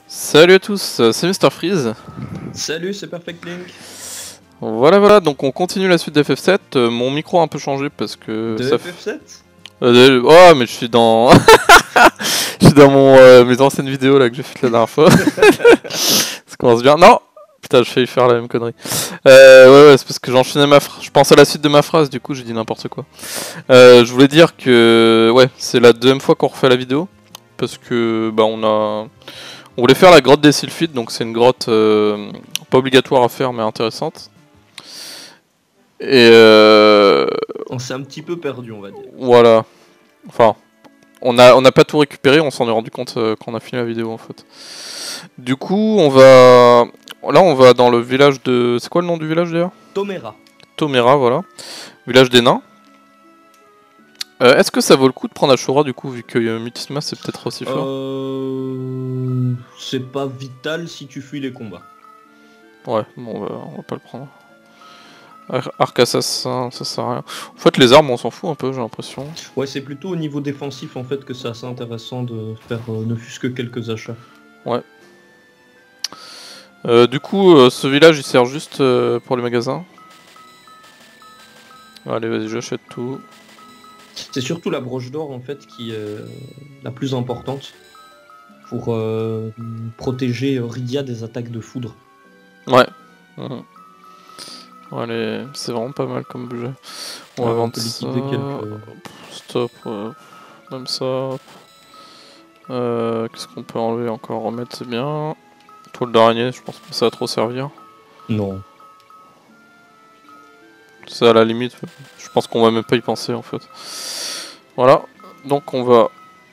Salut à tous, c'est Mr Freeze. Salut, c'est Perfect Link. Voilà, donc on continue la suite d'FF7. Mon micro a un peu changé parce que... De FF7 Oh, mais je suis dans... je suis dans mes anciennes vidéos là que j'ai faites la dernière fois. Ça commence bien. Non. Putain, j'ai failli faire la même connerie. Ouais, c'est parce que j'enchaînais ma phrase. Je pense à la suite de ma phrase, du coup j'ai dit n'importe quoi. Je voulais dire que... Ouais, c'est la deuxième fois qu'on refait la vidéo. Parce que, bah, on voulait faire la grotte des Sylphides, donc c'est une grotte pas obligatoire à faire mais intéressante. Et on s'est un petit peu perdu, on va dire. Voilà. Enfin, on n'a pas tout récupéré, on s'en est rendu compte quand on a fini la vidéo en fait. Du coup, on va... Là, on va dans le village de... C'est quoi le nom du village d'ailleurs? Tomera. Tomera, voilà. Village des nains. Est-ce que ça vaut le coup de prendre Ashura du coup, vu que Mutisma c'est peut-être aussi fort? C'est pas vital si tu fuis les combats. Ouais, bon, on va pas le prendre. Arc assassin, ça sert à rien. En fait, les armes, on s'en fout un peu, j'ai l'impression. Ouais, c'est plutôt au niveau défensif en fait que c'est assez intéressant de faire ne fût-ce que quelques achats. Ouais. Du coup, ce village il sert juste pour les magasins. Allez, vas-y, j'achète tout. C'est surtout la broche d'or en fait qui est la plus importante pour protéger Rydia des attaques de foudre. Ouais. Allez, c'est vraiment pas mal comme budget. On va vendre ça. Stop, même ça. Qu'est-ce qu'on peut enlever encore? Remettre, c'est bien. Toile d'araignée, je pense pas que ça va trop servir. Non. Ça à la limite, je pense qu'on va même pas y penser en fait. Voilà, donc on va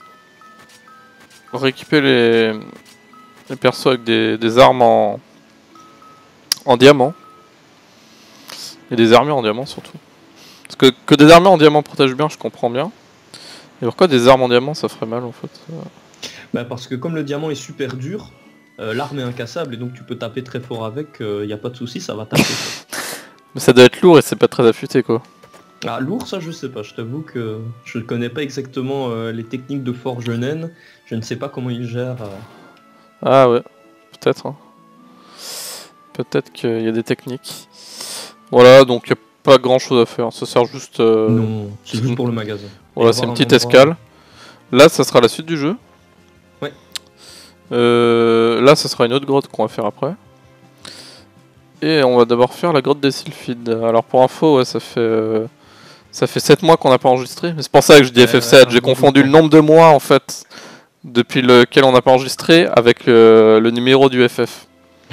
récupérer les persos avec des armes en diamant. Et des armures en diamant surtout. Parce que des armures en diamant protègent bien, je comprends bien. Et pourquoi des armes en diamant ça ferait mal en fait? Bah parce que comme le diamant est super dur, l'arme est incassable et donc tu peux taper très fort avec, y a pas de souci, ça va taper. Mais ça doit être lourd et c'est pas très affûté quoi. Ah, lourd, ça je sais pas, je t'avoue que je ne connais pas exactement les techniques de forge naine, je ne sais pas comment ils gèrent. Ah ouais, peut-être. Hein. Peut-être qu'il y a des techniques. Voilà, donc il n'y a pas grand chose à faire, ça sert juste... Non, c'est juste pour le magasin. Voilà, c'est une petite escale. Là, ça sera la suite du jeu. Ouais. Là, ça sera une autre grotte qu'on va faire après. Et on va d'abord faire la grotte des Sylphides. Alors pour info, ouais, ça fait 7 mois qu'on n'a pas enregistré. Mais c'est pour ça que je dis FF7, j'ai confondu le nombre de mois en fait depuis lequel on n'a pas enregistré avec le numéro du FF.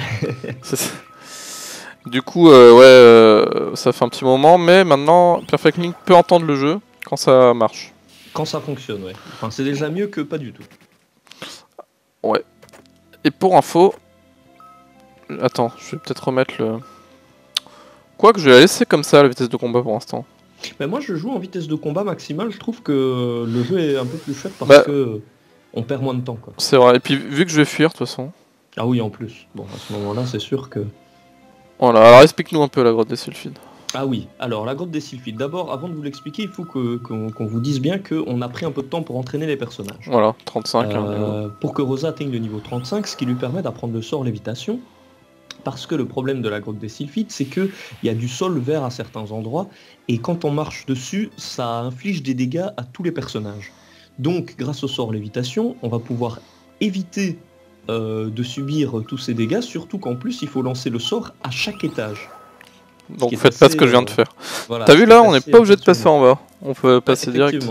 Du coup, ça fait un petit moment, mais maintenant Perfect Link peut entendre le jeu quand ça marche. Quand ça fonctionne, ouais. Enfin, c'est déjà mieux que pas du tout. Ouais. Et pour info... Attends, je vais peut-être remettre le... Quoique je vais la laisser comme ça, la vitesse de combat pour l'instant. Bah moi je joue en vitesse de combat maximale, je trouve que le jeu est un peu plus chouette parce que on perd moins de temps quoi. C'est vrai, et puis vu que je vais fuir de toute façon. Ah oui en plus, bon à ce moment là c'est sûr que... Voilà, alors explique-nous un peu la grotte des Sylphides. Ah oui, alors la grotte des Sylphides, d'abord avant de vous l'expliquer il faut qu'on vous dise bien qu'on a pris un peu de temps pour entraîner les personnages. Voilà, 35. Pour que Rosa atteigne le niveau 35, ce qui lui permet d'apprendre le sort lévitation. Parce que le problème de la grotte des Sylphides, c'est qu'il y a du sol vert à certains endroits, et quand on marche dessus, ça inflige des dégâts à tous les personnages. Donc, grâce au sort lévitation, on va pouvoir éviter de subir tous ces dégâts, surtout qu'en plus, il faut lancer le sort à chaque étage. Donc faites pas ce que je viens de faire. Voilà, t'as vu là, on n'est pas obligé de passer en bas. On peut passer direct.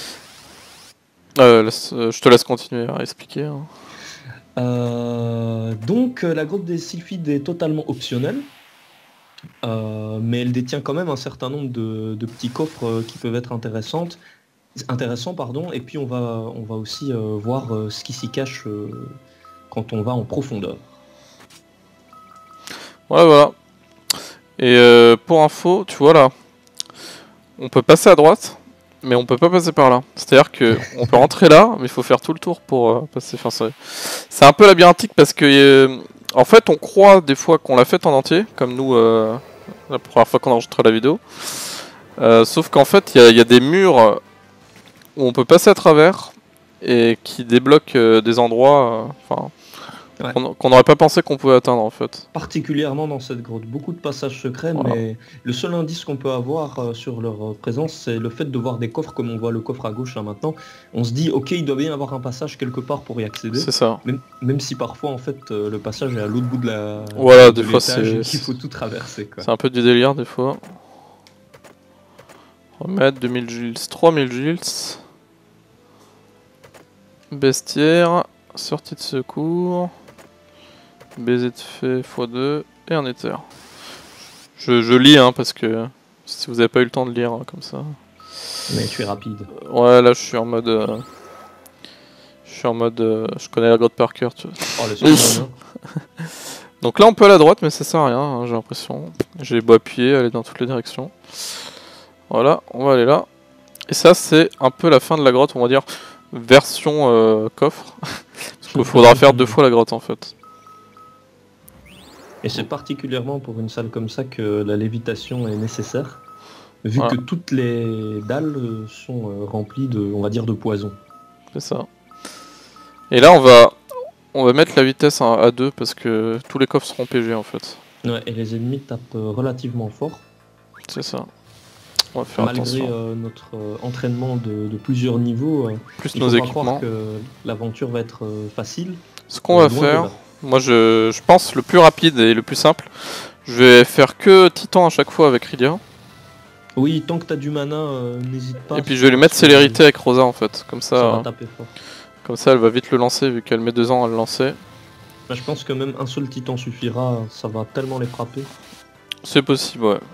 Je te laisse continuer à expliquer. Hein. Donc la grotte des Sylphides est totalement optionnelle, mais elle détient quand même un certain nombre de petits coffres qui peuvent être intéressants, et puis on va aussi voir ce qui s'y cache quand on va en profondeur. Voilà. Et pour info, tu vois là, on peut passer à droite, mais on peut pas passer par là. C'est-à-dire que on peut rentrer là, mais il faut faire tout le tour pour passer. Enfin, c'est un peu labyrinthique parce que en fait, on croit des fois qu'on l'a fait en entier, comme nous la première fois qu'on a enregistré la vidéo. Sauf qu'en fait, il y a des murs où on peut passer à travers et qui débloquent des endroits. Ouais. Qu'on n'aurait pas pensé qu'on pouvait atteindre en fait. Particulièrement dans cette grotte. Beaucoup de passages secrets, Voilà. mais le seul indice qu'on peut avoir sur leur présence, c'est le fait de voir des coffres comme on voit le coffre à gauche là maintenant. On se dit, ok, il doit bien y avoir un passage quelque part pour y accéder. C'est ça. Même si parfois, en fait, le passage est à l'autre bout de la Voilà, de des fois l'étage et c'est qu'il faut tout traverser, quoi. c'est un peu du délire des fois. Remettre 2000 Gilles, 3000 Gilles. Bestiaire, sortie de secours, baiser de fée x2 et un éther. Je lis hein, parce que si vous avez pas eu le temps de lire hein, comme ça. Mais tu es rapide. Ouais, là je suis en mode. Je connais la grotte par cœur, tu vois. Oh, le seul Donc là on peut aller à droite, mais ça sert à rien, hein, j'ai l'impression. J'ai beau appuyer, aller dans toutes les directions. Voilà, on va aller là. Et ça c'est un peu la fin de la grotte, on va dire version coffre. Parce qu'il faudra faire 2 fois la grotte en fait. Et c'est particulièrement pour une salle comme ça que la lévitation est nécessaire, vu Ouais. que toutes les dalles sont remplies de, on va dire, de poison. C'est ça. Et là on va mettre la vitesse à 2 parce que tous les coffres seront PG en fait. Ouais, et les ennemis tapent relativement fort, C'est ça. On va faire malgré attention. notre entraînement de plusieurs niveaux. Plus Il nos faut pas croire équipements. que l'aventure va être facile. Ce qu'on va Loin de faire, là. moi je pense le plus rapide et le plus simple, je vais faire que Titan à chaque fois avec Rydia. Oui, tant que t'as du mana, n'hésite pas. Et puis je vais lui mettre célérité avec Rosa en fait. Comme Ça va ça, taper fort. comme ça elle va vite le lancer vu qu'elle met 2 ans à le lancer. Bah, je pense que même un seul titan suffira, ça va tellement les frapper. C'est possible, ouais.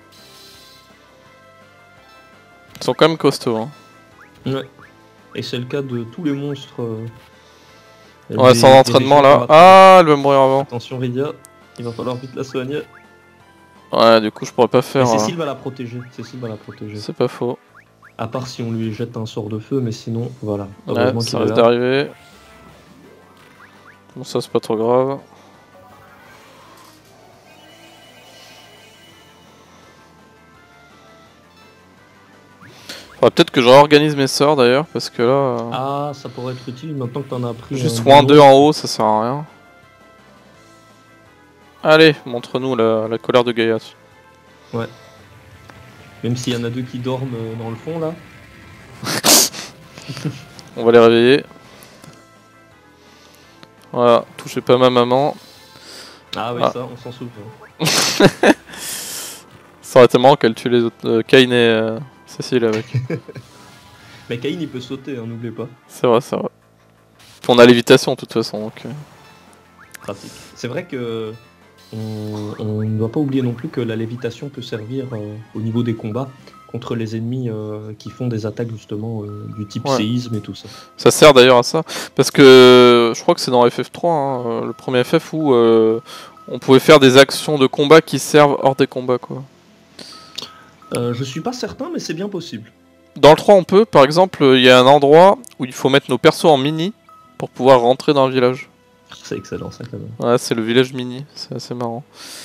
Ils sont quand même costauds. Hein. Ouais. Et c'est le cas de tous les monstres. Ouais, des- sans des entraînement régions qu'on là. va trouver. Ah, elle va mourir avant. Attention Rydia, il va falloir vite la soigner. Ouais, du coup je pourrais pas Mais faire. Cécile va la protéger. Cécile va la protéger. C'est pas faux. À part si on lui jette un sort de feu, mais sinon, voilà. Ouais, Heureusement ça qu'il est risque là. d'arriver. Bon, ça c'est pas trop grave. Faudrait peut-être que je réorganise mes sorts d'ailleurs, parce que là. Ah, ça pourrait être utile maintenant que t'en as pris. Juste un moins bon 2 en monstre. haut, ça sert à rien. Allez, montre-nous la colère de Gaïa. Même s'il y en a deux qui dorment dans le fond là. On va les réveiller. Voilà, touchez pas ma maman. Ah oui, Ah. ça, on s'en souvient. Ça aurait été marrant qu'elle tue les autres. Kane et Cécile avec. Mais Caïn il peut sauter, hein, n'oubliez pas. C'est vrai, c'est vrai. Puis on a l'évitation de toute façon, donc. Pratique. C'est vrai que on ne doit pas oublier non plus que la lévitation peut servir au niveau des combats contre les ennemis qui font des attaques justement du type Ouais. séisme et tout ça. Ça sert d'ailleurs à ça. Parce que je crois que c'est dans FF3, hein, le premier FF où on pouvait faire des actions de combat qui servent hors des combats, quoi. Je suis pas certain, mais c'est bien possible. Dans le 3, on peut, par exemple, il y a un endroit où il faut mettre nos persos en mini pour pouvoir rentrer dans le village. C'est excellent ça quand même. Ouais, c'est le village mini, c'est assez marrant.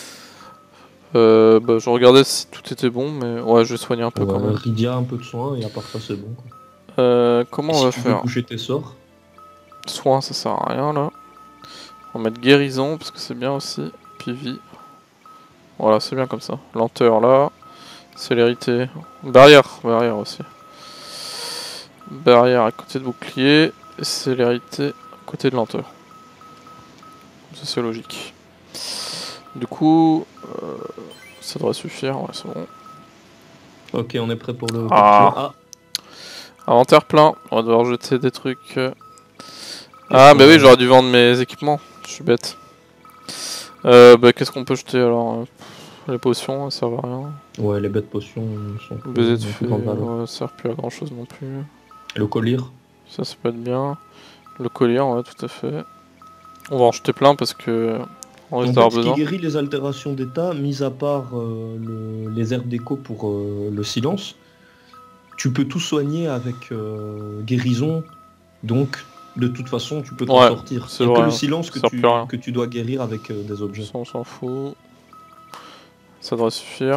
Bah, je regardais si tout était bon, mais ouais, je vais soigner un peu quand même. Rydia un peu de soin et à part ça c'est bon. Quoi. Comment Et on si va tu veux faire? bouger tes sorts, Soin, ça sert à rien là. On va mettre guérison parce que c'est bien aussi. Puis vie. Voilà, c'est bien comme ça. Lenteur là. Célérité. Barrière aussi. Barrière à côté de bouclier. Et célérité à côté de lenteur. Ça c'est logique. Du coup, ça devrait suffire. Ouais, c'est bon. ok, on est prêt pour le Ah. capture. Inventaire plein. On va devoir jeter des trucs. Ah, bah oui, j'aurais dû vendre mes équipements. Je suis bête. Bah, qu'est-ce qu'on peut jeter alors? Les potions, ça servent à rien. Ouais, les bêtes potions sont Baiser de plus fée, grande valeur. ouais, ça sert plus à grand chose non plus. Le collier. Ça peut être bien. Le collier, ouais, tout à fait. On va en jeter plein parce que on risque En d'avoir fait, ce qui besoin. guérit les altérations d'état, mis à part les herbes d'écho pour le silence, tu peux tout soigner avec guérison, donc de toute façon tu peux t'en Ouais, sortir. c'est Il n'y a vrai, que le silence ça sert plus à rien. que tu dois guérir avec des objets. Ça, on s'en fout. Ça devrait suffire.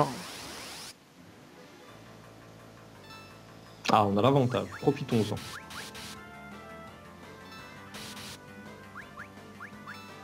Ah, on a l'avantage, profitons-en.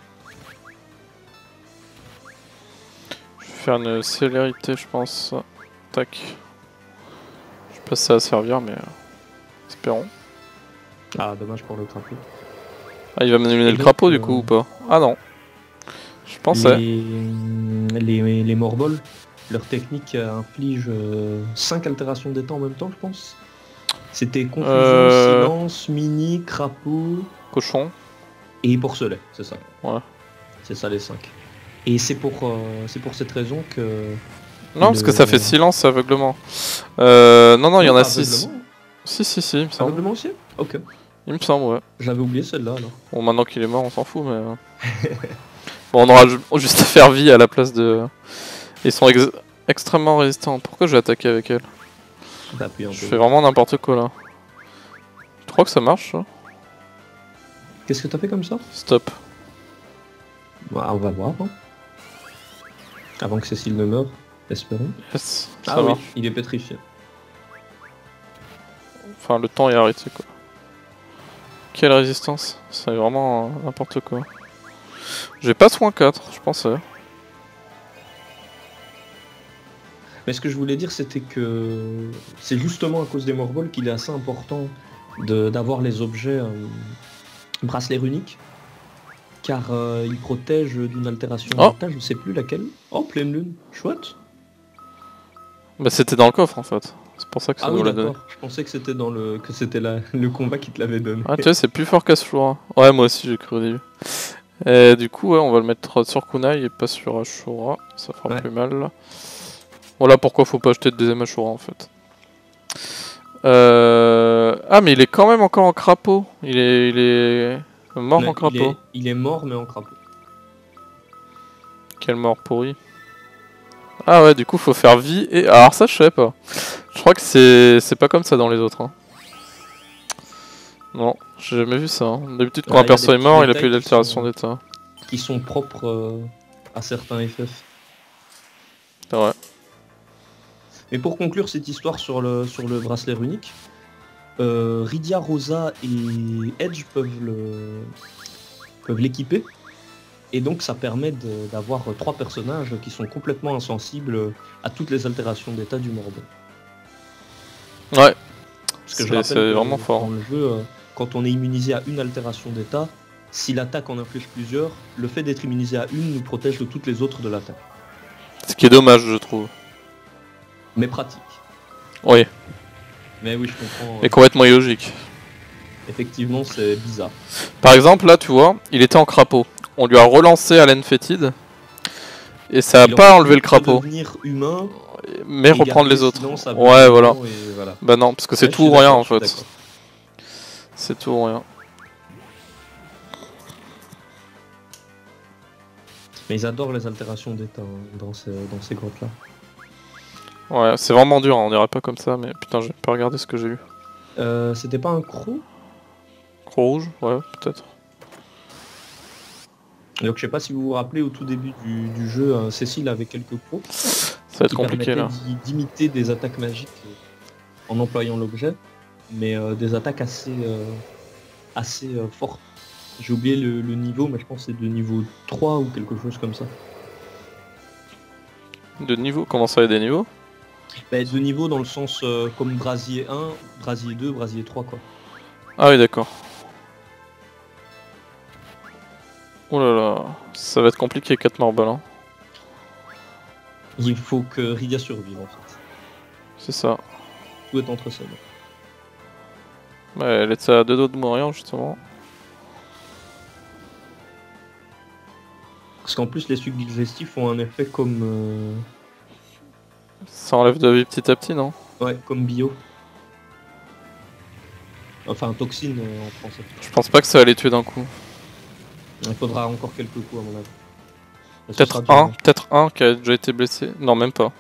faire une célérité, je pense. Tac. Je sais pas si ça va servir, mais espérons. Ah, dommage pour le crapaud. Ah, il va m'éliminer Et le donc, crapaud du coup ou pas? Ah non. Je pensais. Les morbols, leur technique inflige 5 altérations d'état en même temps, je pense. C'était confusion, silence, mini, crapaud Cochon. et porcelet, c'est ça. Ouais. C'est ça les 5. Et c'est pour cette raison que... Non, parce que ça fait silence, aveuglement. Non, il y en a 6. Aveuglement. Si, il me semble. Aveuglement aussi? Ok. Il me semble, ouais. J'avais oublié celle-là alors. Bon, maintenant qu'il est mort, on s'en fout, mais... Bon, on aura juste à faire vie à la place de... Ils sont extrêmement résistants. Pourquoi je vais attaquer avec elle? Je fais vraiment n'importe quoi, là. Tu crois que ça marche, ça? Qu'est-ce que t'as fait comme ça? Stop. Bah, on va voir. Hein. Avant que Cécile ne meure, espérons. Yes, Ah ça oui, marche. il est pétrifié. Enfin, le temps est arrêté, quoi. Quelle résistance? C'est vraiment n'importe quoi. J'ai pas soin 4, je pensais. Mais ce que je voulais dire, c'était que c'est justement à cause des morbols qu'il est assez important d'avoir les objets bracelets runiques, car ils protègent d'une altération d'état, je sais plus laquelle. Oh, pleine lune, chouette. Bah c'était dans le coffre en fait. C'est pour ça que ça Ah nous oui, l'a donné. d'accord. Je pensais que c'était dans le le combat qui te l'avait donné. Ah tu vois, c'est plus fort qu'Ashura. Ouais, moi aussi j'ai cru au début. Et du coup, ouais, on va le mettre sur Kunai et pas sur Ashura. Ça fera plus mal. Voilà pourquoi faut pas acheter de deuxième Ashura en fait. Ah mais il est quand même encore en crapaud. Il est mort en crapaud. Il est mort mais en crapaud. Quelle mort pourrie. Ah ouais, du coup faut faire vie et... Alors ça je sais pas. Je crois que c'est pas comme ça dans les autres. Hein. Non, j'ai jamais vu ça. Hein. D'habitude quand un perso est mort, il a plus d'altération d'état. Qui sont propres à certains FF. C'est vrai. Mais pour conclure cette histoire sur le bracelet runique, Rydia, Rosa et Edge peuvent l'équiper. Et donc ça permet d'avoir 3 personnages qui sont complètement insensibles à toutes les altérations d'état du Morbol. Ouais. Parce que je rappelle c'est vraiment fort. Dans le jeu, quand on est immunisé à une altération d'état, si l'attaque en inflige plusieurs, le fait d'être immunisé à une nous protège de toutes les autres de l'attaque. Ce qui est dommage, je trouve. Mais pratique. Oui. Mais oui, je comprends. Et complètement illogique. Effectivement, c'est bizarre. Par exemple, là, tu vois, il était en crapaud. On lui a relancé Allen Fétide. Et ça a pas enlevé le crapaud. Devenir humain, mais reprendre les autres. Silence, Ouais, voilà. Voilà. Bah non, parce que c'est tout ou rien en fait. C'est tout ou rien. Mais ils adorent les altérations d'état dans ces grottes-là. Ouais, c'est vraiment dur, hein. On dirait pas comme ça, mais putain, j'ai pas regardé ce que j'ai eu. C'était pas un croc? Croc rouge? Ouais, peut-être. Donc je sais pas si vous vous rappelez, au tout début du jeu, Cécile avait quelques crocs. Ça va être compliqué là. D'imiter des attaques magiques en employant l'objet, mais des attaques assez fortes. J'ai oublié le niveau, mais je pense que c'est de niveau 3 ou quelque chose comme ça. De niveau? Comment ça, il y a des niveaux? Bah, de niveau dans le sens comme Brasier 1, Brasier 2, Brasier 3 quoi. Ah oui, d'accord. Oh là là, ça va être compliqué 4 marbles. Hein. Il faut que Rydia survive en fait. C'est ça. Tout est entre ses mains. Ouais, elle est à 2 doigts de mourir justement. Parce qu'en plus les sucs digestifs ont un effet comme... Ça enlève de vie petit à petit, non? Ouais, comme bio. Enfin, toxine en français. Je pense pas que ça va les tuer d'un coup. Il faudra encore quelques coups à mon avis. Peut-être un qui a déjà été blessé. Non, même pas.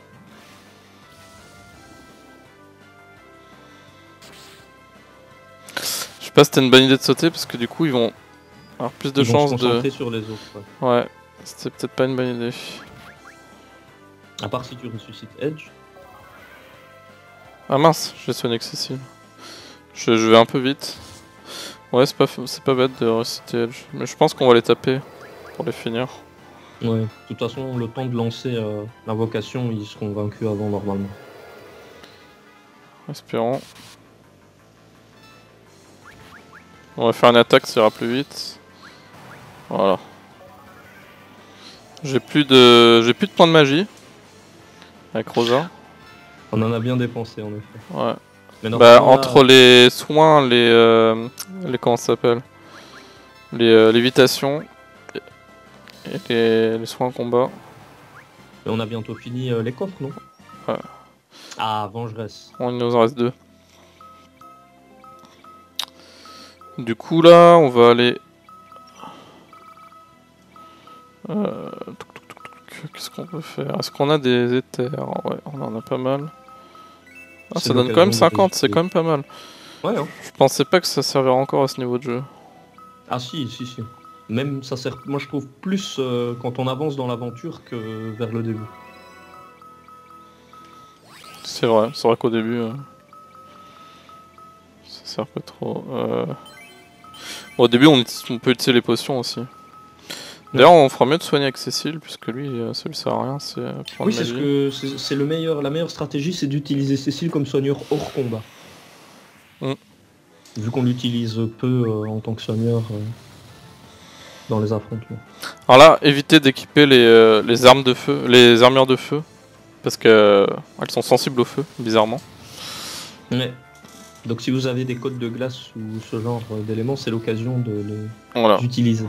Je sais pas si c'était une bonne idée de sauter parce que du coup ils vont avoir plus de chances de... se concentrer sur les autres. Ouais, c'était peut-être pas une bonne idée. À part si tu ressuscites Edge. Ah mince, j'ai sonné Cécile. Je vais un peu vite. Ouais, c'est pas bête de ressusciter Edge. Mais je pense qu'on va les taper pour les finir. Ouais. De toute façon, le temps de lancer l'invocation, ils seront vaincus avant normalement. Espérons. On va faire une attaque, ça ira plus vite. Voilà. J'ai plus de points de magie. Avec Rosa. On en a bien dépensé en effet. Ouais. Mais Bah entre les soins, les comment ça s'appelle, les lévitations et les soins en combat. Mais on a bientôt fini les coffres, non? Ouais. Ah, vengeresse. Il nous en reste 2. Du coup là, on va aller. Qu'est-ce qu'on peut faire? Est-ce qu'on a des éthers? Ouais, on en a pas mal. Ah, ça donne quand même 50, c'est quand même pas mal. Ouais, hein. Je pensais pas que ça servirait encore à ce niveau de jeu. Ah si. Même ça sert, moi je trouve plus quand on avance dans l'aventure que vers le début. C'est vrai qu'au début, ça sert pas trop. Bon, au début, on peut utiliser les potions aussi. D'ailleurs, on fera mieux de soigner avec Cécile, puisque lui, ça lui sert à rien. Oui, c'est c'est la meilleure stratégie, c'est d'utiliser Cécile comme soigneur hors combat. Vu qu'on l'utilise peu en tant que soigneur dans les affrontements. Alors là, évitez d'équiper les armes de feu, les armures de feu, parce que elles sont sensibles au feu, bizarrement. Ouais. Donc si vous avez des codes de glace ou ce genre d'éléments, c'est l'occasion de les utiliser.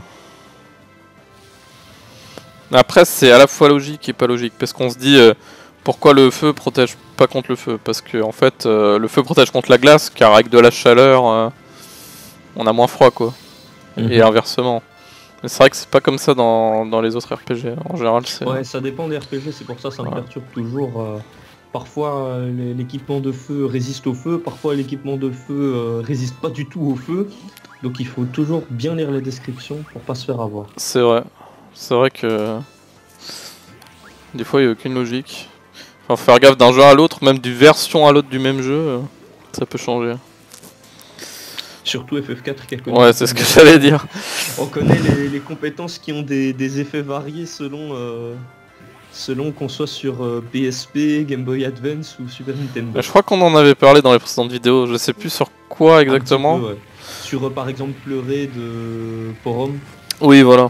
Après, c'est à la fois logique et pas logique, parce qu'on se dit pourquoi le feu protège pas contre le feu, parce que en fait, le feu protège contre la glace, car avec de la chaleur, on a moins froid, quoi. Et inversement. Mais c'est vrai que c'est pas comme ça dans les autres RPG. En général, c'est. Ouais, ça dépend des RPG, c'est pour ça me perturbe toujours. Parfois, l'équipement de feu résiste au feu, parfois l'équipement de feu résiste pas du tout au feu. Donc il faut toujours bien lire les descriptions pour pas se faire avoir. C'est vrai. C'est vrai que des fois il n'y a aucune logique. Enfin, faut faire gaffe d'un jeu à l'autre, même d'une version à l'autre du même jeu, ça peut changer. Surtout FF4 qui a connu. Ouais, c'est ce que j'allais dire. On connaît les compétences qui ont des effets variés selon qu'on soit sur PSP, Game Boy Advance ou Super Nintendo. Je crois qu'on en avait parlé dans les précédentes vidéos, je sais plus sur quoi exactement. Peu, ouais. Sur par exemple Pleurer de Forum. Oui, voilà.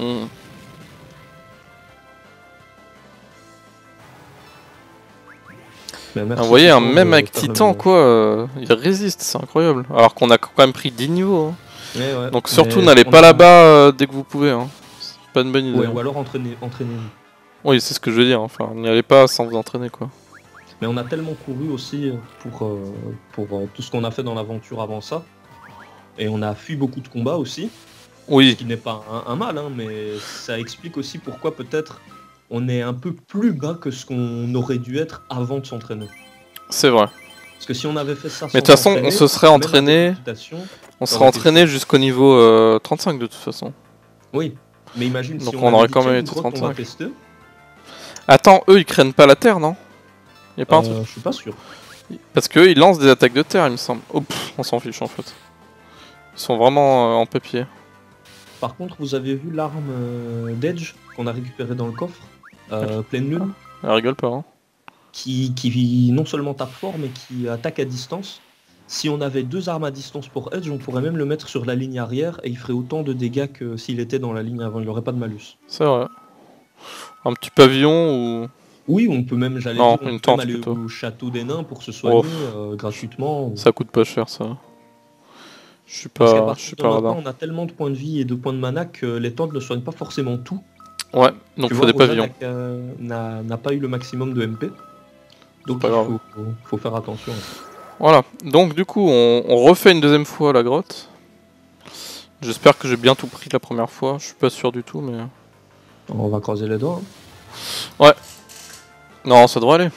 Vous voyez, même avec Titan, quoi, il résiste, c'est incroyable. Alors qu'on a quand même pris 10 niveaux. Hein. Ouais, donc surtout, n'allez pas là-bas dès que vous pouvez. Hein. C'est pas une bonne idée. Ouais, ou alors entraînez-vous. Oui, c'est ce que je veux dire. Enfin, n'y allez pas sans vous entraîner, quoi. Mais on a tellement couru aussi pour tout ce qu'on a fait dans l'aventure avant ça. Et on a fui beaucoup de combats aussi. Oui. Ce qui n'est pas un mal, hein, mais ça explique aussi pourquoi peut-être on est un peu plus bas que ce qu'on aurait dû être avant de s'entraîner. C'est vrai. Parce que si on avait fait ça sans mais de toute façon, on se serait entraîné. On serait entraîné jusqu'au niveau 35 de toute façon. Oui. Mais imagine donc si on aurait quand même été 35. On va tester. Attends, eux ils craignent pas la terre, non? Y a pas un truc? Je suis pas sûr. Parce qu'eux ils lancent des attaques de terre, il me semble. Oh, on s'en fiche en fait. Ils sont vraiment en papier. Par contre, vous avez vu l'arme d'Edge qu'on a récupérée dans le coffre, pleine lune. Elle rigole pas, hein. Qui non seulement tape fort, mais qui attaque à distance. Si on avait 2 armes à distance pour Edge, on pourrait même le mettre sur la ligne arrière et il ferait autant de dégâts que s'il était dans la ligne avant. Il n'aurait pas de malus. C'est vrai. Un petit pavillon ou... Oui, on peut même, une tente aller plutôt. au château des nains pour se soigner gratuitement. Ça coûte pas cher, ça. Je suis pas radin. On a tellement de points de vie et de points de mana que les tentes ne soignent pas forcément tout. Ouais, donc il faut des pavillons. N'a pas eu le maximum de MP. Donc il faut faire attention. Voilà, donc du coup on refait une deuxième fois la grotte. J'espère que j'ai bien tout pris la première fois, je suis pas sûr du tout mais... On va croiser les doigts. Hein. Ouais. Non, ça devrait aller.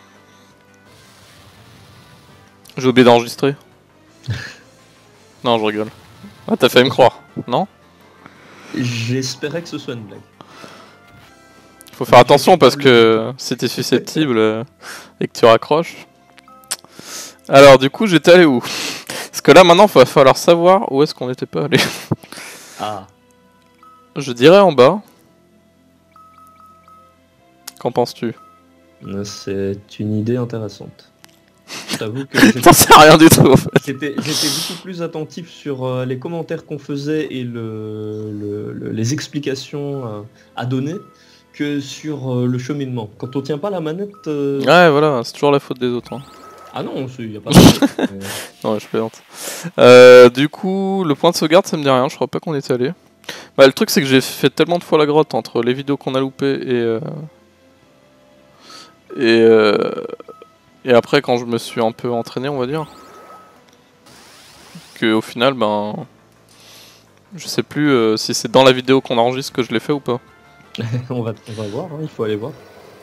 J'ai oublié d'enregistrer. Non, je rigole. Ah, t'as failli me croire, non? J'espérais que ce soit une blague. Faut faire attention parce que si t'es susceptible et que tu raccroches... Alors du coup j'étais allé où? Parce que là maintenant il va falloir savoir où est-ce qu'on n'était pas allé. Ah. Je dirais en bas. Qu'en penses-tu? C'est une idée intéressante. Je t'avoue que J'en sais rien du tout en fait. j'étais beaucoup plus attentif sur les commentaires qu'on faisait et les explications à donner que sur le cheminement. Quand on tient pas la manette... Ouais, voilà, c'est toujours la faute des autres. Hein. Ah non, il n'y a pas de... Non, je plaisante. Du coup, le point de sauvegarde, ça me dit rien, je crois pas qu'on était allé. Bah, le truc, c'est que j'ai fait tellement de fois la grotte entre les vidéos qu'on a loupées et après, quand je me suis un peu entraîné, on va dire, que au final, ben, je sais plus si c'est dans la vidéo qu'on enregistre que je l'ai fait ou pas. on va voir, hein, il faut aller voir.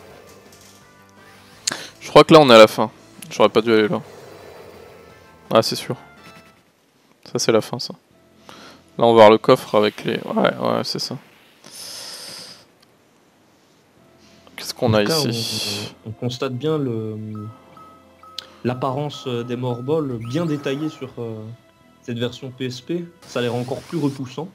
Je crois que là, on est à la fin. J'aurais pas dû aller là. Ah, c'est sûr. Ça, c'est la fin, ça. Là, on va voir le coffre avec les... Ouais, c'est ça. Qu'est-ce qu'on a ici? On constate bien l'apparence des morbols bien détaillée sur cette version PSP. Ça a l'air encore plus repoussant.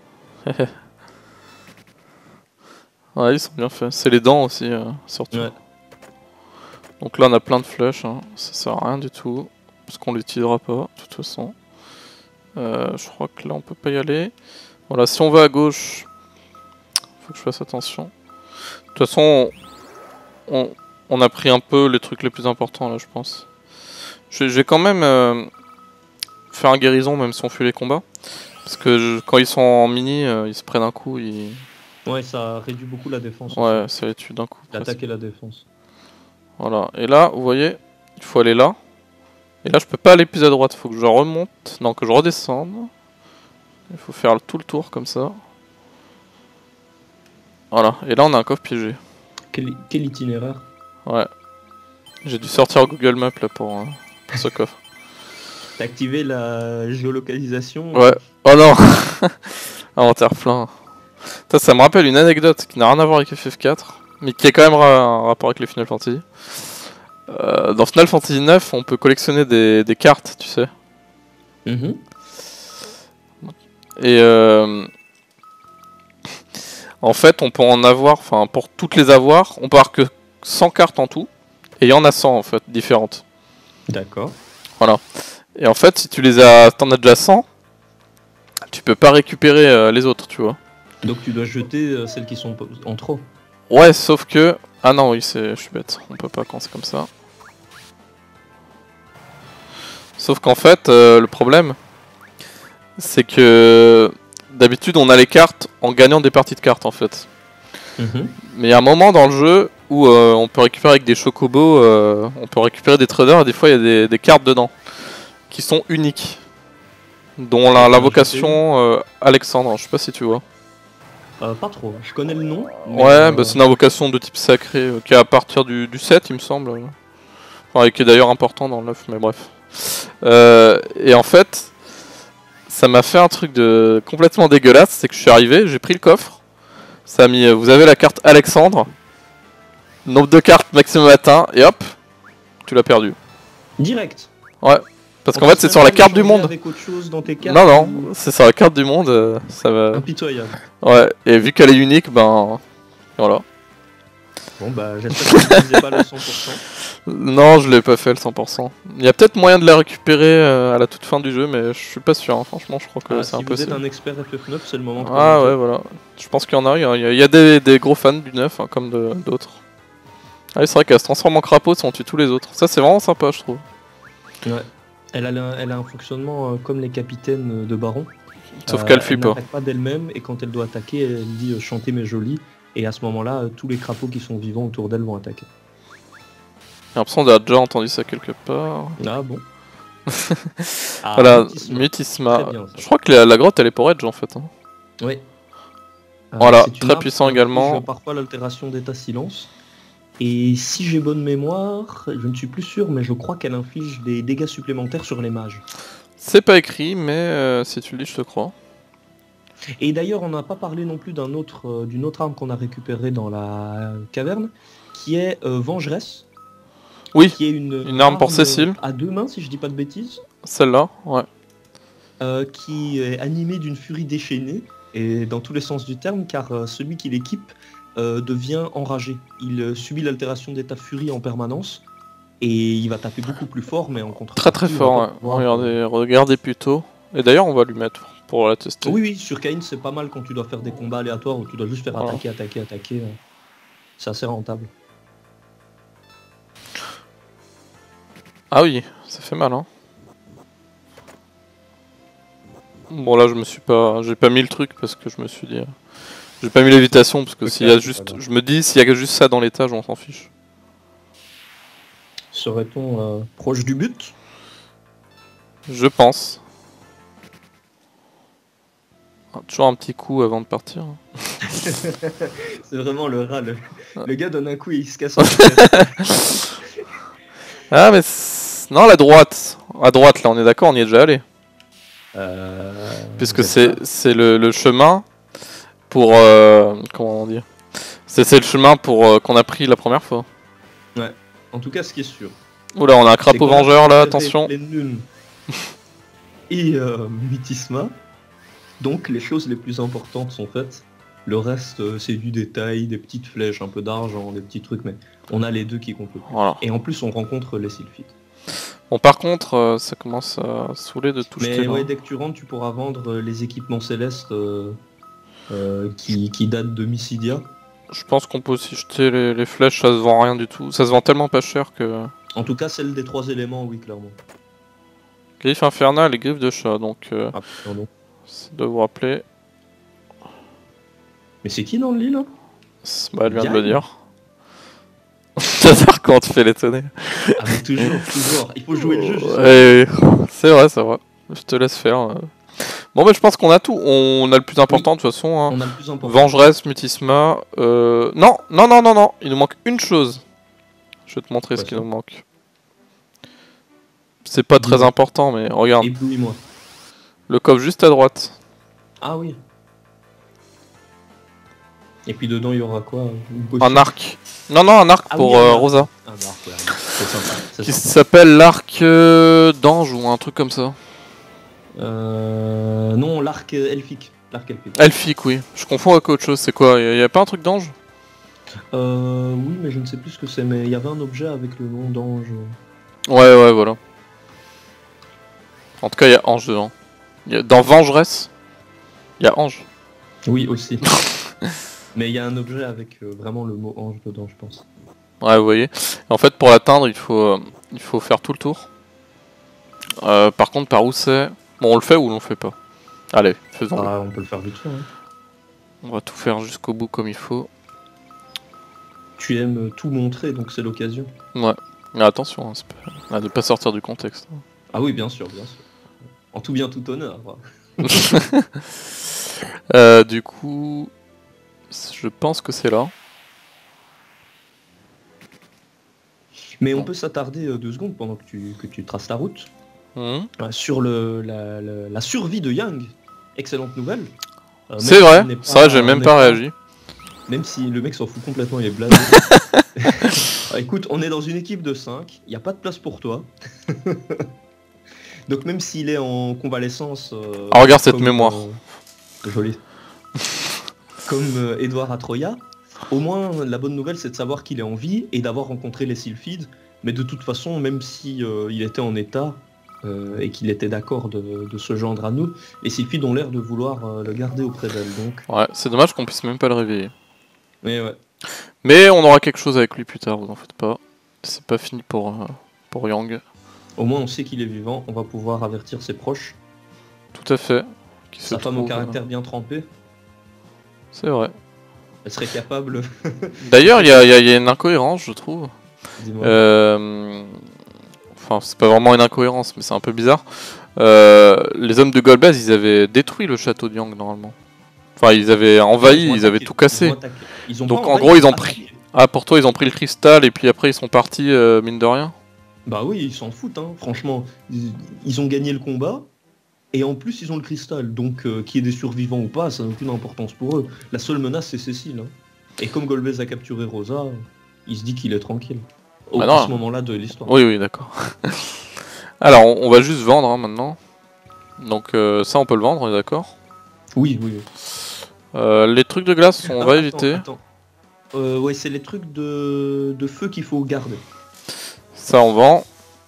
Ouais, ils sont bien faits. C'est les dents aussi, surtout. Ouais. Donc là, on a plein de flèches. Hein. Ça sert à rien du tout. Parce qu'on l'utilisera pas, de toute façon. Je crois que là, on peut pas y aller. Voilà, si on va à gauche... Faut que je fasse attention. De toute façon, on a pris un peu les trucs les plus importants, là, je pense. Je vais quand même faire un guérison, même si on fuit les combats. Parce que quand ils sont en mini, ils se prennent un coup, Ouais, ça réduit beaucoup la défense. Ouais, aussi. ça les tue d'un coup. L'attaque et la défense. Voilà, et là, vous voyez, il faut aller là. Et là, je peux pas aller plus à droite, il faut que je remonte, non, que je redescende. Il faut faire tout le tour, comme ça. Voilà, et là, on a un coffre piégé. Quel itinéraire? Ouais. J'ai dû sortir Google Maps, là, pour ce coffre. T'as activé la géolocalisation? Ouais. Oh non. Inventaire plein. Ça me rappelle une anecdote qui n'a rien à voir avec FF4, mais qui a quand même un rapport avec les Final Fantasy. Dans Final Fantasy 9, on peut collectionner des cartes, tu sais. Mhm. Et en fait, on peut en avoir, enfin pour toutes les avoir, on peut avoir que 100 cartes en tout, et il y en a 100 en fait, différentes. D'accord. Voilà. Et en fait, si t'en as déjà 100, tu peux pas récupérer les autres, tu vois. Donc tu dois jeter celles qui sont en trop. Ouais, sauf que... Ah non, oui, je suis bête, on peut pas quand c'est comme ça. Sauf qu'en fait, le problème, c'est que d'habitude on a les cartes en gagnant des parties de cartes en fait. Mhm. Mais il y a un moment dans le jeu où on peut récupérer avec des chocobos, on peut récupérer des traders et des fois il y a des cartes dedans qui sont uniques. Dont l'invocation Alexandre, je sais pas si tu vois. Pas trop, je connais le nom. Mais Ouais, bah, c'est une invocation de type sacré qui est à partir du 7 il me semble. Enfin, et qui est d'ailleurs important dans le 9, mais bref. Et en fait, ça m'a fait un truc de complètement dégueulasse, c'est que je suis arrivé, j'ai pris le coffre, ça a mis, vous avez la carte Alexandre, nombre de cartes maximum atteint, et hop, tu l'as perdu. Direct. Ouais, parce qu'en fait c'est sur la carte du monde. Avec autre chose dans tes cartes, Non, c'est sur la carte du monde, ça va... Impitoyable. Ouais, et vu qu'elle est unique, ben... Voilà. Bon bah j'espère que tu n'utilisais pas le 100%. Non, je l'ai pas fait le 100%. Il y a peut-être moyen de la récupérer à la toute fin du jeu, mais je suis pas sûr, hein. Franchement, je crois que c'est si impossible. vous êtes un expert FF9, c'est le moment de Ah ouais, voilà. Je pense qu'il y en a, il y a des gros fans du 9, hein, comme d'autres. Ah oui, c'est vrai qu'elle se transforme en crapaud si on tue tous les autres. Ça, c'est vraiment sympa, je trouve. Ouais. Elle a un fonctionnement comme les capitaines de Baron. Sauf qu'elle fuit elle pas. n'attaque pas d'elle-même, et quand elle doit attaquer, elle dit chantez mes jolis. Et à ce moment-là, tous les crapauds qui sont vivants autour d'elle vont attaquer. J'ai l'impression d'avoir déjà entendu ça quelque part. Ah bon. Voilà, Mutisma. Bien, je crois que la grotte elle est pour Edge en fait. Hein. Oui. Voilà, très puissant également. Parfois l'altération d'état silence. Et si j'ai bonne mémoire, je ne suis plus sûr, mais je crois qu'elle inflige des dégâts supplémentaires sur les mages. C'est pas écrit, mais si tu le dis, je te crois. Et d'ailleurs, on n'a pas parlé non plus d'une autre arme qu'on a récupérée dans la caverne, qui est Vengeresse. Oui, qui est une arme pour Cécile. À 2 mains, si je dis pas de bêtises. Celle-là, ouais. Qui est animée d'une furie déchaînée, et dans tous les sens du terme, car celui qui l'équipe devient enragé. Il subit l'altération d'état de furie en permanence. Et il va taper beaucoup plus fort, mais en contre. Très fort, ouais. Regardez plutôt. Et d'ailleurs, on va lui mettre pour la tester. Oui, sur Kayn, c'est pas mal quand tu dois faire des combats aléatoires où tu dois juste faire attaquer. C'est assez rentable. Ah oui, ça fait mal, hein. Bon, là, j'ai pas mis le truc parce que je me suis dit. J'ai pas mis l'évitation parce que s'il y a juste. Je me dis, s'il y a juste ça dans l'étage, on s'en fiche. Serait-on proche du but? Je pense. Toujours un petit coup avant de partir. C'est vraiment le rat. Le gars donne un coup et il se casse la tête. Ah mais... Non, la droite. À droite, là, on est d'accord, on y est déjà allé. Puisque c'est le chemin pour... comment on dit? C'est le chemin pour qu'on a pris la première fois. Ouais. En tout cas, ce qui est sûr. Oula, on a un crapaud vengeur là, attention. Et Mutisma. Donc les choses les plus importantes sont faites. Le reste, c'est du détail, des petites flèches, un peu d'argent, des petits trucs, mais on a les deux qui comptent le plus. Voilà. Et en plus, on rencontre les sylphites. Bon, par contre, ça commence à saouler de tout jeter. Mais ouais, dès que tu rentres, tu pourras vendre les équipements célestes qui datent de Mysidia. Je pense qu'on peut aussi jeter les flèches, ça se vend rien du tout. Ça se vend tellement pas cher que... En tout cas, celle des 3 éléments, oui, clairement. Griffe infernale et griffe de chat, donc... pardon. Ça doit vous rappeler... Mais c'est qui dans le lit, là? Bah, elle vient de le dire. J'adore quand tu fais l'étonner. Ah mais toujours. Il faut jouer le jeu, justement. C'est vrai. Je te laisse faire. Bon, bah, je pense qu'on a tout. On a le plus important, de toute façon. Hein. On a le plus important. Vengeresse, Mutisma... Non. Il nous manque une chose. Je vais te montrer ce qu'il nous manque. C'est pas très important, mais regarde. Éblouis-moi. Le coffre juste à droite. Ah oui. Et puis dedans, il y aura quoi? Un arc. Non, un arc pour Rosa. Un arc, ouais. C'est sympa. Qui s'appelle l'arc d'ange ou un truc comme ça. Non, l'arc elfique. Elfique, oui. Je confonds avec autre chose. C'est quoi? Y a pas un truc d'ange? Oui, mais je ne sais plus ce que c'est. Mais il y avait un objet avec le nom d'ange. Ouais, voilà. En tout cas, il y a ange dedans. Dans Vengeresse, il y a ange. Oui, aussi. Mais il y a un objet avec vraiment le mot ange dedans, je pense. Ouais, vous voyez. En fait, pour l'atteindre, il faut faire tout le tour. Par contre, par où c'est? Bon, on le fait ou on le fait pas? Allez, faisons-le. Ah, on peut le faire vite fait. Hein. On va tout faire jusqu'au bout comme il faut. Tu aimes tout montrer, donc c'est l'occasion. Ouais. Mais attention, de ne pas sortir du contexte. Ah oui, bien sûr. En tout bien, tout honneur. Du coup, je pense que c'est là. Mais on peut s'attarder 2 secondes pendant que tu traces la route sur la survie de Yang. Excellente nouvelle. C'est vrai, j'ai même pas réagi. Même si le mec s'en fout complètement, il est blasé. Écoute, on est dans une équipe de 5, il n'y a pas de place pour toi. Donc même s'il est en convalescence... regarde cette mémoire. Joli. Comme Edouard à Troya, au moins la bonne nouvelle c'est de savoir qu'il est en vie et d'avoir rencontré les sylphides. Mais de toute façon, même si il était en état et qu'il était d'accord de se joindre à nous, les sylphides ont l'air de vouloir le garder auprès d'elle. Donc... Ouais, c'est dommage qu'on puisse même pas le réveiller. Mais ouais. Mais on aura quelque chose avec lui plus tard, vous en faites pas. C'est pas fini pour Yang. Au moins on sait qu'il est vivant, on va pouvoir avertir ses proches. Tout à fait. Sa femme au caractère bien trempé. C'est vrai. Elle serait capable... D'ailleurs, il y a une incohérence, je trouve. Dis-moi. Enfin, c'est pas vraiment une incohérence, mais c'est un peu bizarre. Les hommes de Golbez, ils avaient détruit le château de Yang, normalement. Enfin, ils avaient envahi, ils avaient tout cassé. Donc en gros, ils ont pris... Ah, pour toi, ils ont pris le cristal, et puis après, ils sont partis, mine de rien? Bah oui, ils s'en foutent, hein. Franchement. Ils ont gagné le combat, et en plus, ils ont le cristal. Donc, qu'il y ait des survivants ou pas, ça n'a aucune importance pour eux. La seule menace, c'est Cécile. Hein. Et comme Golbez a capturé Rosa, il se dit qu'il est tranquille. À ce moment-là de l'histoire. Oui, d'accord. Alors, on va juste vendre, hein, maintenant. Donc, ça, on peut le vendre, on est d'accord? Oui. Les trucs de glace, on va éviter. Attends. Ouais, c'est les trucs de feu qu'il faut garder. Ça, on vend.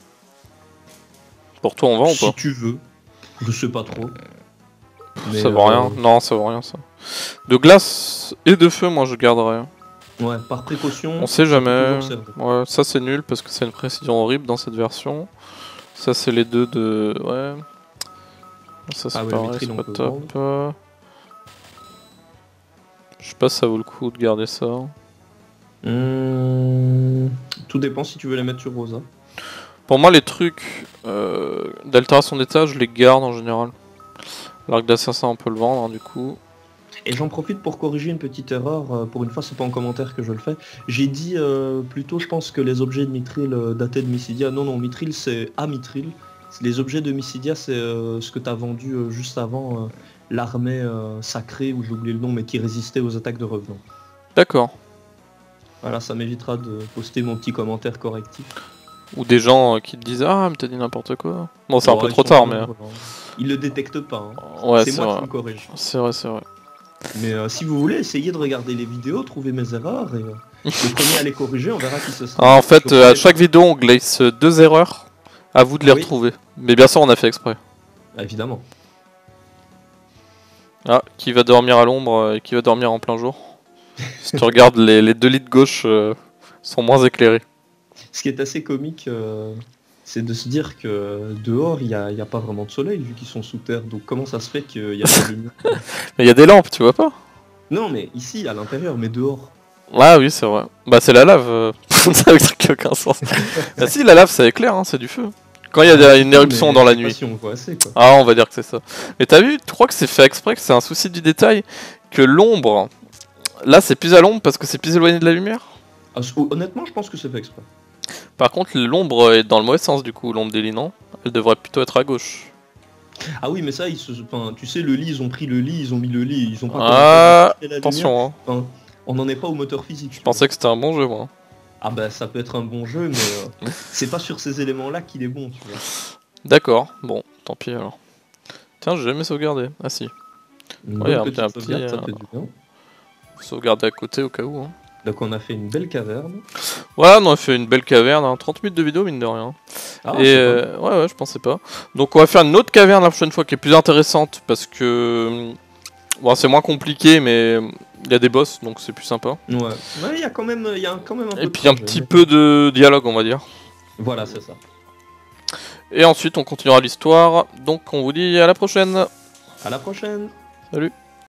Pour toi, on vend ou Si pas? tu veux. Je sais pas trop. Mais, Ça vaut rien. Non, ça vaut rien, ça. De glace et de feu, moi, je garderais. Ouais, par précaution. On sait faut jamais. toujours observer. Ouais, ça, c'est nul parce que c'est une précision horrible dans cette version. Ça, c'est les deux de... Ouais. Ça, c'est Ah ouais, le pareil, mithril, c'est on pas peut top. vendre. Je sais pas si ça vaut le coup de garder ça. Tout dépend si tu veux les mettre sur Rosa. Pour moi, les trucs d'altération d'état, je les garde en général. L'arc d'assassin, on peut le vendre, hein, du coup. Et j'en profite pour corriger une petite erreur. Pour une fois, c'est pas en commentaire que je le fais. J'ai dit plutôt, je pense que les objets de Mithril dataient de Mysidia. Non, non, Mithril, c'est à Mithril. Les objets de Mysidia, c'est ce que tu as vendu juste avant l'armée sacrée, ou j'ai oublié le nom, mais qui résistait aux attaques de revenants. D'accord. Voilà, ça m'évitera de poster mon petit commentaire correctif. Ou des gens qui te disent ah mais t'as dit n'importe quoi. Bon c'est un Bon, peu ils trop sont tard pas mais... nombreux, hein. Ils le détectent pas. Hein. Ouais c'est c'est moi vrai. qui me corrige. C'est vrai, c'est vrai. Mais si vous voulez, essayez de regarder les vidéos, trouver mes erreurs et le premier à les corriger, on verra qui ce sera. En fait à chaque vidéo on glisse 2 erreurs. À vous de les Oui. retrouver. Mais bien sûr on a fait exprès. Ah, évidemment. Ah, qui va dormir à l'ombre et qui va dormir en plein jour. Si tu regardes les deux lits de gauche sont moins éclairés. Ce qui est assez comique, c'est de se dire que dehors, il n'y a pas vraiment de soleil vu qu'ils sont sous terre. Donc comment ça se fait qu'il y a pas de lumière? Mais il y a des lampes, tu vois pas? Non, mais ici, à l'intérieur, mais dehors. Ah oui c'est vrai. Bah c'est la lave. C'est un truc qui a aucun sens. Bah si la lave ça éclaire, hein, c'est du feu. Quand il y a une éruption Mais dans la je sais pas nuit. si on voit assez, quoi. Ah, on va dire que c'est ça. Mais t'as vu, tu crois que c'est fait exprès, que c'est un souci du détail, que l'ombre, là c'est plus à l'ombre parce que c'est plus éloigné de la lumière? Ah, honnêtement, je pense que c'est fait exprès. Par contre, l'ombre est dans le mauvais sens du coup, l'ombre des lits, non? Elle devrait plutôt être à gauche. Ah oui, mais ça, enfin, tu sais, le lit, ils ont pris le lit, ils ont mis le lit, ils ont pas Ah, commencé à la lumière. attention, hein. Enfin, on n'en est pas au moteur physique. Je pensais que c'était un bon jeu, moi. Ah bah ça peut être un bon jeu, mais c'est pas sur ces éléments-là qu'il est bon, tu vois. D'accord, bon, tant pis alors. Tiens, j'ai jamais sauvegardé. Ah si, Une Ouais, bonne un petite petit, sauvegarde, ça fait du bien. faut sauvegarder à côté au cas où. Hein. Donc on a fait une belle caverne. Voilà, on a fait une belle caverne, hein. 30 minutes de vidéo, mine de rien. Ah, Et c'est pas mal. ouais, je pensais pas. Donc on va faire une autre caverne la prochaine fois qui est plus intéressante parce que bon, c'est moins compliqué, mais il y a des boss donc c'est plus sympa. Ouais. Ouais, il y a quand même un peu Et de puis un projet, petit mais- peu de dialogue, on va dire. Voilà, c'est ça. Et ensuite on continuera l'histoire. Donc on vous dit à la prochaine. À la prochaine. Salut.